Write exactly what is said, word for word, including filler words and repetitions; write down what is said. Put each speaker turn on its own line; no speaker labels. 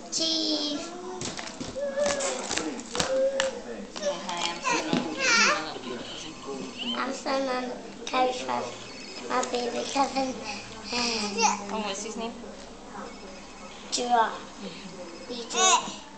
Cheese.
Say hi, I'm sitting on the
I'm sitting on the couch with my baby cousin.
Oh, what's his name?
Giraffe. B J.